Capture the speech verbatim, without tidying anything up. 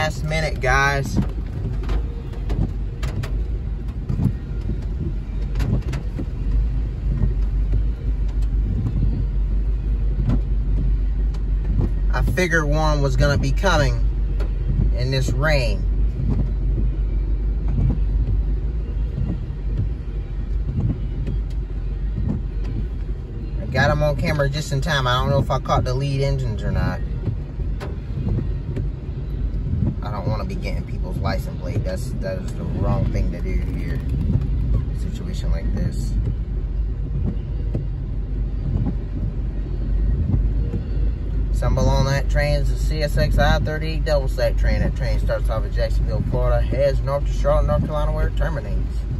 last minute, guys. I figured one was gonna be coming in this rain. I got them on camera just in time. I don't know if I caught the lead engines or not. I don't want to be getting people's license plate. That's that is the wrong thing to do here. A situation like this. Stumble on that train is the C S X I thirty-eight double stack train. That train starts off at Jacksonville, Florida, heads north to Charlotte, North Carolina, where it terminates.